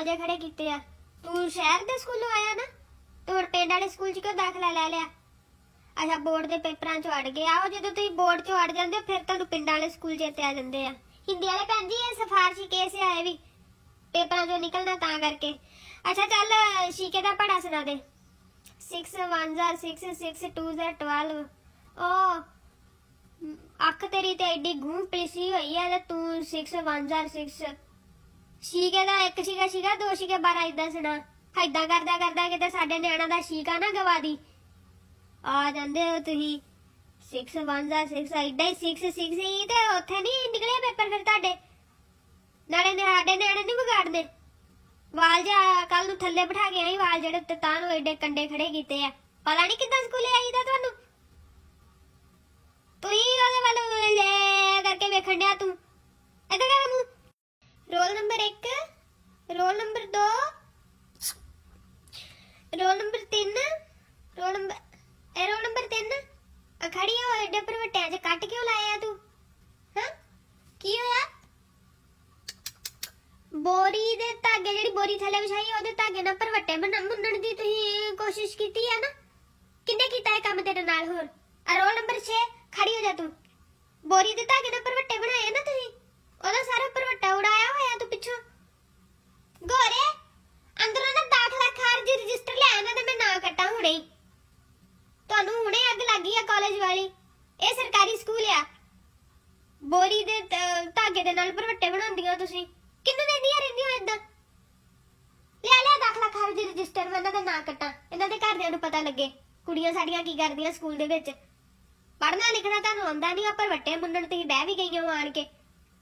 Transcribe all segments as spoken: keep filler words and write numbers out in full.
वाल जे खड़े कीते आ? तू शहर दे स्कूलों आया ना, तू हुण पिंड वाले स्कूल च क्यों दाखला लै लिया? अच्छा बोर्ड के पेपरां चों अड़ गए। आओ जो तुसीं बोर्ड चों अड़ जांदे फिर तुहानूं पिंडां वाले स्कूल चेते आ जांदे आ। हिंदी वाले भैन जी ये सिफारशी केस आए भी पेपरां चों निकलना तां करके। अच्छा चल शीके दा पढ़ा सुना दे। सिक्स वन जार सिक्स सिक्स टू जार ट्वेल्व। ओ अख तेरी ते एडी गूं पलीसी हुई है ते तू सिक्स वन जार सिक्स शीके दा एक शीका शीका दो शीके बारह इदां सुना। इदां करदा करदा किते साडे न्याणा दा शीका ना गवा दी। आ जांदे हो तुसीं सिक्स वन जार सिक्स इदां ही सिक्स सिक्स ही ते उत्थे नहीं निकले पेपर फिर तुहाडे। नाले ने साडे न्याणे नहीं बिगाड़दे। वाल जा कल नूं थल्ले बिठा के आई वाल जेहड़े उत्ते तां नूं एडे कंडे खड़े कीते आ। पता नहीं किद्दां स्कूले आई दा तुहानूं। तुसीं ओहदे वल ले करके वेखण डिया तू। इधर कर मूंह। रोल नंबर एक, रोल नंबर दो, रोल नंबर तीन, रोल नंबर ए रोल नंबर तीन खड़ी हो एडे भरवटियां च कट क्यों लाया तू? हां की होया? बोरी दे धागे जेहड़ी बोरी थल्ले विछाई ओहदे धागे नाल भरवटे मुन्नण दी तुसीं कोशिश कीती है ना? किन्ने कीता है काम तेरे नाल? होर आ रोल नंबर छे खड़ी हो जा तू। बोरी दे धागे नाल भरवटे बनाए ना तुसीं, ओहदा सारा भरवटा उड़ाया होया तू पिछों। गोरे अंदरों ना दाखला खारज रजिस्टर ले आना ते मैं ना कट्टा हुणे ही। ਤੁਹਾਨੂੰ ਹੁਣੇ ਅੱਗ ਲੱਗੀ ਆ ਕਾਲਜ ਵਾਲੀ। ਇਹ ਸਰਕਾਰੀ ਸਕੂਲ ਆ। ਬੋਰੀ ਦੇ ਧਾਗੇ ਦੇ ਨਾਲ ਭਰਵੱਟੇ ਬਣਾਉਂਦੀਆਂ ਤੁਸੀਂ। ਕਿੰਨੇ ਦਿੰਦੀਆਂ ਰਹਿੰਦੀਆਂ ਇਦਾਂ? ਲੈ ਲਿਆ ਦਾਖਲਾ ਖਾਰਜ ਰਜਿਸਟਰ ਮੈਂ ਇਹਨਾਂ ਦਾ ਨਾਂ ਕੱਟਾਂ, ਇਹਨਾਂ ਦੇ ਘਰਦਿਆਂ ਨੂੰ ਪਤਾ ਲੱਗੇ ਕੁੜੀਆਂ ਸਾਡੀਆਂ ਕੀ ਕਰਦੀਆਂ ਸਕੂਲ ਦੇ ਵਿੱਚ। ਪੜ੍ਹਨਾ ਲਿਖਣਾ ਤੁਹਾਨੂੰ ਆਉਂਦਾ ਨਹੀਂ ਆ, ਭਰਵੱਟੇ ਮੁੰਨਣ ਤੁਸੀਂ ਬਹਿ ਵੀ ਗਈਆਂ ਆਣ ਕੇ।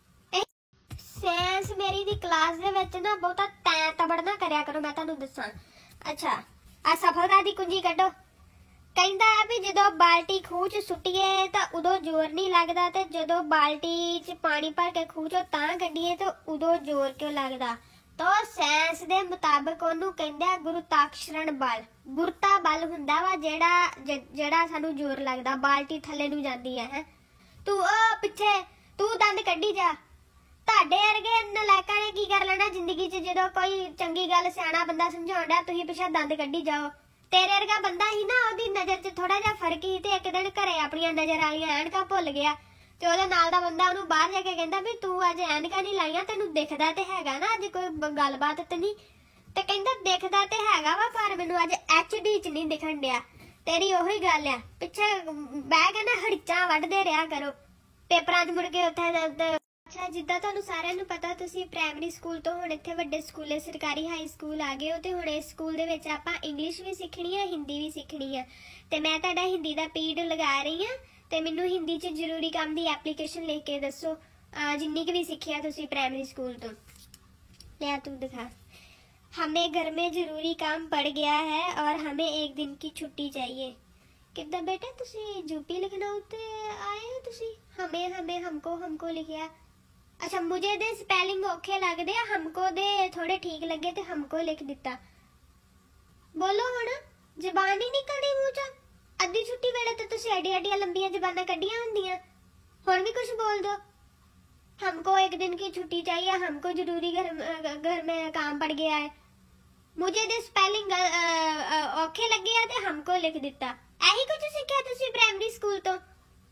ਸਾਇੰਸ ਮੇਰੀ ਦੀ ਕਲਾਸ ਦੇ ਵਿੱਚ ਨਾ ਬਹੁਤਾ ਤੈਂ ਤਬੜ ਨਾ ਕਰਿਆ ਕਰੋ, ਮੈਂ ਤੁਹਾਨੂੰ ਦੱਸਾਂ। ਅੱਛਾ ਆ ਸਫਲਤਾ ਦੀ ਕੁੰਜੀ ਕੱਢੋ। ਕਹਿੰਦਾ ਹੈ ਵੀ ਜਦੋਂ ਬਾਲਟੀ ਖੂਹ ਚ ਸੁੱਟੀਏ ਤਾਂ ਉਦੋਂ ਜ਼ੋਰ ਨਹੀਂ ਲੱਗਦਾ ਤੇ ਜਦੋਂ ਬਾਲਟੀ ਚ ਪਾਣੀ ਭਰ ਕੇ ਖੂਹ ਚੋਂ ਤਾਂ ਕੱਢੀਏ ਤਾਂ ਉਦੋਂ ਜ਼ੋਰ ਕਿਉਂ ਲੱਗਦਾ? ਤਾਂ ਸਾਇੰਸ ਦੇ ਮੁਤਾਬਕ ਉਹਨੂੰ ਕਹਿੰਦੇ ਆ ਗੁਰੂਤਾਕਰਸ਼ਣ ਬਲ। ਗੁਰਤਾ ਬਲ ਹੁੰਦਾ ਵਾ ਜਿਹੜਾ ਜਿਹੜਾ ਸਾਨੂੰ ਜ਼ੋਰ ਲੱਗਦਾ। ਬਾਲਟੀ ਥੱਲੇ ਨੂੰ ਜਾਂਦੀ ਹੈ। ਹੈ ਤੂੰ ਉਹ ਪਿੱਛੇ ਤੂੰ ਦੰਦ ਕੱਢੀ ਜਾ। ਤੁਹਾਡੇ ਵਰਗੇ ਨਲਾਇਕਾਂ ਨੇ ਕੀ ਕਰ ਲੈਣਾ ਜ਼ਿੰਦਗੀ 'ਚ? ਜਦੋਂ ਕੋਈ ਚੰਗੀ ਗੱਲ ਸਿਆਣਾ ਬੰਦਾ ਸਮਝਾਉਣ ਡਿਆ ਤੁਸੀਂ ਪਿੱਛੇ ਦੰਦ ਕੱਢੀ ਜਾਓ। ਤੇਰੇ ਵਰਗਾ ਬੰਦਾ ਹੀ ਨਾ ਉਹਦੀ ਨਜ਼ਰ 'ਚ ਥੋੜਾ ਜਿਹਾ ਫਰਕ ਹੀ ਤੇ ਇੱਕ ਦਿਨ ਘਰੇ ਆਪਣੀਆਂ ਨਜ਼ਰ ਵਾਲੀਆਂ ਐਨਕਾਂ ਭੁੱਲ ਗਿਆ ਤੇ ਉਹਦੇ ਨਾਲ ਦਾ ਬੰਦਾ ਉਹਨੂੰ ਬਾਹਰ ਜਾ ਕੇ ਕਹਿੰਦਾ ਵੀ ਤੂੰ ਅੱਜ ਐਨਕਾਂ ਨਹੀਂ ਲਾਈਆਂ, ਤੈਨੂੰ ਦਿਖਦਾ ਤੇ ਹੈਗਾ ਨਾ ਅੱਜ ਕੋਈ ਗੱਲਬਾਤ ਤੇ ਨਹੀਂ? ਤੇ ਕਹਿੰਦਾ ਦਿਖਦਾ ਤੇ ਹੈਗਾ ਵਾ ਪਰ ਮੈਨੂੰ ਅੱਜ ਐਚ ਡੀ 'ਚ ਨਹੀਂ ਦਿਖਣ ਡਿਆ। ਤੇਰੀ ਉਹੀ ਗੱਲ ਆ, ਪਿੱਛੇ ਬਹਿ ਕੇ ਨਾ ਹੜੀਚਾਂ ਵੱਢਦੇ ਰਿਹਾ ਕਰੋ ਪੇਪਰਾਂ 'ਚ ਮੁੜ ਕੇ ਉੱਥੇ। ਅੱਛਾ ਜਿੱਦਾਂ ਤੁਹਾਨੂੰ ਸਾਰਿਆਂ ਨੂੰ ਪਤਾ ਤੁਸੀਂ ਪ੍ਰਾਇਮਰੀ ਸਕੂਲ ਤੋਂ ਹੁਣ ਇੱਥੇ ਵੱਡੇ ਸਕੂਲੇ ਸਰਕਾਰੀ ਹਾਈ ਸਕੂਲ ਆ ਗਏ ਹੋ ਤੇ ਹੁਣ ਇਸ ਸਕੂਲ ਦੇ ਵਿੱਚ ਆਪਾਂ ਇੰਗਲਿਸ਼ ਵੀ ਸਿੱਖਣੀ ਆ, ਹਿੰਦੀ ਵੀ ਸਿੱਖਣੀ ਆ ਤੇ ਮੈਂ ਤੁਹਾਡਾ ਹਿੰਦੀ ਦਾ ਪੀਰੀਅਡ ਲਗਾ ਰਹੀ ਆ ਤੇ ਮੈਨੂੰ ਹਿੰਦੀ 'ਚ ਜ਼ਰੂਰੀ ਕੰਮ ਦੀ ਐਪਲੀਕੇਸ਼ਨ ਲਿਖ ਕੇ ਦੱਸੋ ਜਿੰਨੀ ਕੁ ਵੀ ਸਿੱਖਿਆ ਤੁਸੀਂ ਪ੍ਰਾਇਮਰੀ ਸਕੂਲ ਤੋਂ। ਲੈ ਤੂੰ ਦਿਖਾ। हमें घर में जरूरी काम पड़ गया है और हमें एक दिन की छुट्टी चाहिए। कितना बेटा तुसी यूपी लिखना उत्ते आए हो तुसी? हमें हमें हमको हमको लिखिया। अच्छा मुझे दे स्पेलिंग औखे लगदे, हमको दे थोड़े ठीक लगे ते हमको लिख दिता। बोलो हुण जबान ही निकलदी मूंह चों। अद्धी छुट्टी वेले ते तुसी एडी एडियां लंबियां जबानां कड्डियां हुंदियां, हुण भी कुछ बोल दो। हमको एक दिन की छुट्टी चाहिए, हमको जरूरी घर घर में काम पड़ गया है। मुझे दे स्पेलिंग औखे लगे आ ते हमको लिख दिता। यही कुछ सीखिया तुसी प्राइमरी स्कूल तो?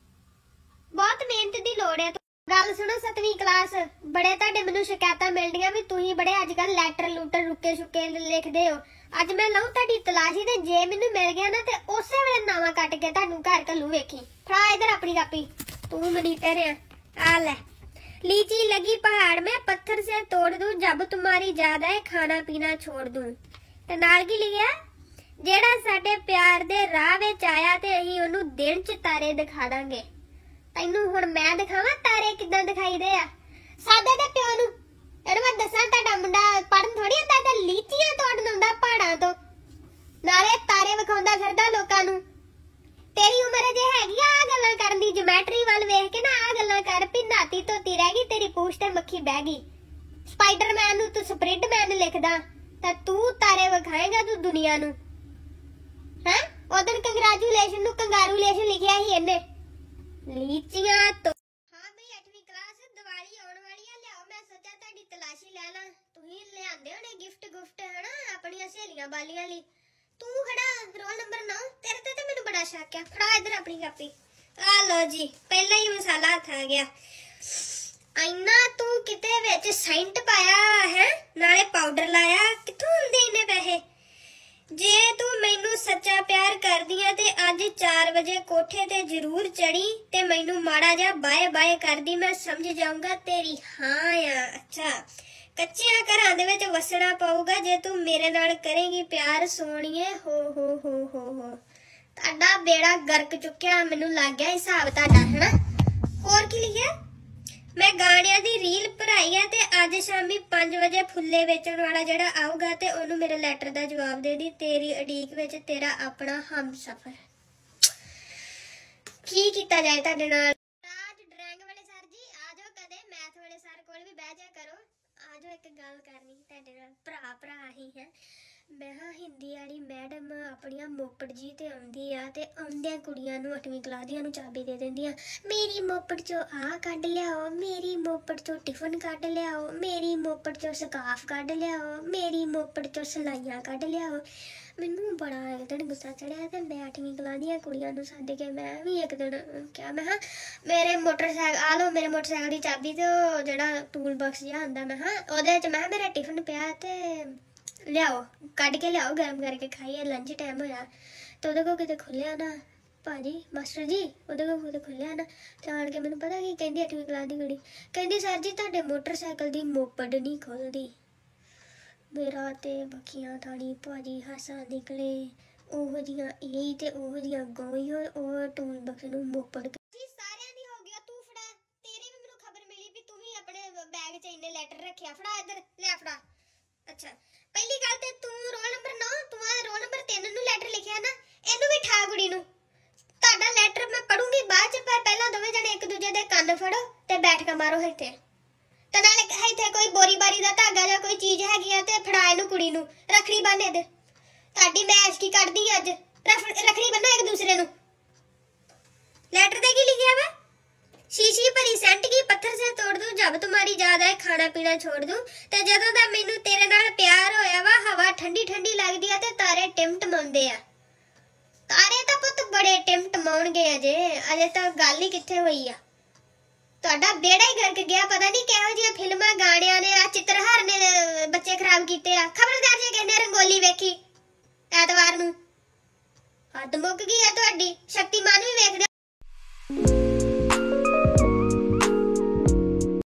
बहुत मेहनत दी लोड़ है। गल सुनो सतवीं क्लास बड़े तुहाडे मैनूं शिकायतां मिलदियां भी तुसीं बड़े अजकल लैटर लूटर रुके शुके लिखदे हो। अज मैं लऊं तुहाडी तलाशी ते जे मैनूं मिल गया ना ते उसे वेले नावां कट के तुहानूं घर घल्लू। वेखी फड़ा इधर अपनी कापी। तू मनीटर है आ ले। लीची लगी पहाड़ में पत्थर से तोड़ दूं, जब तुम्हारी याद आए खाना पीना छोड़ दूं। ते नाल की लिखिया जेड़ा साडे प्यार दे राह विच आया ते अहीं ओनू दिन च तारे दिखा दांगे। तैनू हुण मैं दिखावां तारे किदां दिखाई दे आ? साडे ते प्यो नू ਇਹਨੂੰ मैं दसां तुहाडा मुंडा पढ़न थोड़ी आंदा ते लीचियां तोड़न आंदा पहाड़ां तो, नाले तारे विखाउंदा फिरदा लोकां नू। तेरी उम्र जे हैगी आ गल्लां करन दी, ज्योमेट्री वाल वेख के ना आ गल्लां कर भी नाती धोती रह गई तेरी पूछ ते मक्खी बह गई। स्पाइडरमैन नू तू स्प्रिडमैन लिखदा तां तू तारे विखाएगा तू दुनिया नू। हैं उधर कंग्रेचुलेशन नू कंगारूलेशन लिखिया ही इन्ने। लीचियां तो हां बई अठवीं क्लास दिवाली आउण वाली आ, लियाओ मैं सोचा तुहाडी तलाशी ले ला। तुसीं लिआंदे होणे ਗਿਫਟ ਗੁਫਟ ਹਨਾ ਆਪਣੀਆਂ ਸਹੇਲੀਆਂ ਬਾਲੀਆਂ ਲਈ। ਤੂੰ ਖੜਾ ਰੋਲ ਨੰਬਰ ਨੌ, ਤੇਰੇ ਤੇ ਤਾਂ ਮੈਨੂੰ ਬੜਾ ਸ਼ੱਕ ਆ। ਫੜਾ ਇੱਧਰ ਆਪਣੀ ਕਾਪੀ। ਆ ਲੋ ਜੀ, ਪਹਿਲਾਂ ਹੀ ਮਸਾਲਾ ਹੱਥ ਆ ਗਿਆ। ਇੰਨਾ ਤੂੰ ਕਿਤੇ ਵਿੱਚ ਸੈਂਟ ਪਾਇਆ ਹੈ, ਨਾਲੇ ਪਾਊਡਰ ਲਾਇਆ, ਕਿੱਥੋਂ ਹੁੰਦੇ ਇਹਨੇ ਪੈਸੇ? ਜੇ ਤੂੰ ਮੈਨੂੰ ਸੱਚਾ ਪਿਆਰ ਕਰਦੀ ਆ ਤੇ ਅੱਜ ਚਾਰ ਵਜੇ ਕੋਠੇ ਤੇ ਜ਼ਰੂਰ ਚੜੀ ਤੇ ਮੈਨੂੰ ਮਾੜਾ ਜਿਹਾ ਬਾਏ ਬਾਏ ਕਰਦੀ, ਮੈਂ ਸਮਝ ਜਾਊਂਗਾ ਤੇਰੀ ਹਾਂ ਆ। ਅੱਛਾ, ਕੱਚਿਆਂ ਘਰਾਂ ਦੇ ਵਿੱਚ ਵਸਣਾ ਪਊਗਾ ਜੇ ਤੂੰ ਮੇਰੇ ਨਾਲ ਕਰੇਂਗੀ ਪਿਆਰ ਸੋਹਣੀਏ। ਹੋ ਹੋ ਹੋ ਹੋ ਹੋ ਤੁਹਾਡਾ ਬੇੜਾ ਗਰਕ ਚੁੱਕਿਆ, ਮੈਨੂੰ ਲੱਗ ਗਿਆ ਹਿਸਾਬ ਤੁਹਾਡਾ, ਹੈਨਾ। ਹੋਰ ਕੀ ਲਿਖਿਆ? ਮੈਂ ਗਾਣਿਆਂ ਦੀ ਰੀਲ ਭਰਾਈ ਹੈ ਤੇ ਅੱਜ ਸ਼ਾਮੀ ਪੰਜ ਵਜੇ ਫੁੱਲੇ ਵੇਚਣ ਵਾਲਾ ਜਿਹੜਾ ਆਊਗਾ ਤੇ ਉਹਨੂੰ ਮੇਰੇ ਲੈਟਰ ਦਾ ਜਵਾਬ ਦੇ ਦੀ। ਤੇਰੀ ਉਡੀਕ ਵਿੱਚ ਤੇਰਾ ਆਪਣਾ ਹਮਸਫਰ। ਕੀ ਕੀਤਾ ਜਾਏ ਤੁਹਾਡੇ ਨਾਲ? ਰਾਜ ਡਰਾਇੰਗ ਵਾਲੇ ਸਰ ਜੀ ਆ ਜਾਓ, ਕਦੇ ਮੈਥ ਵਾਲੇ ਸਰ ਕੋਲ ਵੀ ਬਹਿ ਜਾ ਕਰੋ। ਆ ਜਾਓ, ਇੱਕ ਗੱਲ ਕਰਨੀ ਤੁਹਾਡੇ ਨਾਲ, ਭਰਾ ਭਰਾ ਹੀ ਹੈ। ਮੈਂ ਹਾਂ ਹਿੰਦੀ ਵਾਲੀ ਮੈਡਮ ਆਪਣੀਆਂ ਮੋਪੜ ਜੀ ਤੇ ਆਉਂਦੀ ਆ ਤੇ ਆਉਂਦਿਆਂ ਕੁੜੀਆਂ ਨੂੰ ਅੱਠਵੀਂ ਕਲਾਸ ਦੀਆਂ ਨੂੰ ਚਾਬੀ ਦੇ ਦਿੰਦੀ ਆ। ਮੇਰੀ ਮੋਪੜ ਚੋਂ ਆਹ ਕੱਢ ਲਿਆਓ, ਮੇਰੀ ਮੋਪੜ ਚੋਂ ਟਿਫਨ ਕੱਢ ਲਿਆਓ, ਮੇਰੀ ਮੋਪੜ ਚੋਂ ਸਕਾਫ ਕੱਢ ਲਿਆਓ, ਮੇਰੀ ਮੋਪੜ ਚੋਂ ਸਲਾਈਆਂ ਕੱਢ ਲਿਆਓ। ਮੈਨੂੰ ਬੜਾ ਇੱਕ ਦਿਨ ਗੁੱਸਾ ਚੜਿਆ ਤੇ ਮੈਂ ਅੱਠਵੀਂ ਕਲਾਸ ਦੀਆਂ ਕੁੜੀਆਂ ਨੂੰ ਸੱਦ ਕੇ ਮੈਂ ਵੀ ਇੱਕ ਦਿਨ ਕਿਹਾ, ਮੈਂ ਹਾਂ ਮੇਰੇ ਮੋਟਰਸਾਈਕਲ ਆ ਲਓ, ਮੇਰੇ ਮੋਟਰਸਾਈਕਲ ਦੀ ਚਾਬੀ ਤੇ ਉਹ ਜਿਹੜਾ ਟੂਲ ਬਾਕਸ ਜਿਹਾ ਹੁੰਦਾ, ਮੈਂ ਹਾਂ ਉਹਦੇ ਵਿੱਚ ਮੈਂ ਮੇਰਾ ਟਿਫਨ ਪਿਆ ਤੇ ਲਿਆਓ, ਕੱਢ ਕੇ ਲਿਆਓ, ਗਰਮ ਕਰਕੇ ਖਾਈਏ, ਲੰਚ ਟਾਈਮ ਹੋਇਆ। ਤੇ ਉਹਦੇ ਕੋਲ ਕਿਤੇ ਖੁੱਲਿਆ ਨਾ, ਭਾਜੀ ਮਾਸਟਰ ਜੀ ਉਹਦੇ ਕੋਲ ਕਿਤੇ ਖੁੱਲਿਆ ਨਾ ਤੇ ਆਣ ਕੇ ਮੈਨੂੰ ਪਤਾ ਕੀ ਕਹਿੰਦੀ, ਅੱਠਵੀਂ ਕਲਾਸ ਦੀ ਕੁੜੀ ਕਹਿੰਦੀ, ਸਰ ਜੀ ਤੁਹਾਡੇ ਮੋਟਰਸਾਈਕਲ ਦੀ ਮੋਪੜ ਨਹੀਂ ਖੁੱਲਦੀ। ਮੇਰਾ ਤੇ ਬੱਖੀਆਂ ਥਾਣੀ ਭਾਜੀ ਹਾਸਾ ਨਿਕਲੇ। ਉਹੋ ਜਿਹੀਆਂ ਇਹ ਤੇ ਉਹੋ ਜਿਹੀਆਂ ਗੋਈ ਉਹ ਟੂਲ ਬਕਸ ਨੂੰ ਮੋਪੜ ਜੀ ਸਾਰਿਆਂ ਦੀ ਹੋ ਗਿਆ। ਤੂੰ ਫੜਾ, ਤੇਰੀ ਵੀ ਮੈਨੂੰ ਖਬਰ ਮਿਲੀ ਵੀ ਤੂੰ ਵੀ ਆਪਣੇ ਬੈਗ 'ਚ ਇੰਨੇ ਲੈਟਰ ਰੱਖਿਆ। ਫੜਾ ਇੱਧਰ, ਲੈ ਫੜਾ। ਅੱਛਾ, ਪਹਿਲੀ ਗੱਲ ਤੇ ਤੂੰ ਰੋਲ ਨੰਬਰ ਨੌ, ਤੂੰ ਆ ਰੋਲ ਨੰਬਰ ਤਿੰਨ ਨੂੰ ਲੈਟਰ ਲਿਖਿਆ ਨਾ, ਇਹਨੂੰ ਵੀ ਠਾ ਕੁੜੀ ਨੂੰ। ਤੁਹਾਡਾ ਲੈਟਰ ਮੈਂ ਪੜੂੰਗੀ ਬਾਅਦ 'ਚ, ਪਰ ਪਹਿਲਾਂ ਦੋਵੇਂ ਜਣੇ ਇੱਕ ਦੂਜੇ ਦੇ ਕੰਨ ਫੜੋ ਤੇ ਬੈਠ ਕੇ ਮਾਰੋ ਇੱਥੇ। ਤੇ ਨਾਲੇ ਇੱਥੇ ਕੋਈ ਬੋਰੀ ਬਾਰੀ ਦਾ ਧਾਗਾ ਜਾਂ ਕੋਈ ਚੀਜ਼ ਹੈਗੀ ਆ ਤੇ ਫੜਾ ਇਹਨੂੰ ਕੁੜੀ ਨੂੰ। ਰੱਖੜੀ ਬੰਨ ਇਹਦੇ। ਤੁਹਾਡੀ ਮੈਂ ਐਸ਼ਕੀ ਕੱਢਦੀ ਅੱਜ, ਰੱਖੜੀ ਬੰਨੋ ਇੱਕ ਦੂਸਰੇ ਨੂੰ। ਲੈਟਰ ਤੇ ਕੀ ਲਿਖਿਆ ਵਾ? शीशी भरी सेंट की पत्थर से तोड़ दूं, जब तुम्हारी याद आए खाना पीना छोड़ दूं। ते जदों दा मैनू तेरे नाल प्यार होया वा, हवा ठंडी ठंडी लगदी आ ते तारे टिमटमाउंदे आ। तारे तां पुੱਤ बड़े टिमटमाउणगे अजे, अजे तां गल ही कित्थे होई आ। तुहाडा बेड़ा ही गर्क गया, पता नहीं किहो जिहियां फिल्मां गाणियां ने आ चित्रहार ने बच्चे खराब कीते आ। खबरदार जे कहने रंगोली वेखी ऐतवार नूं। हद मुक गई आ तुहाडी। शक्तिमान भी वेखदे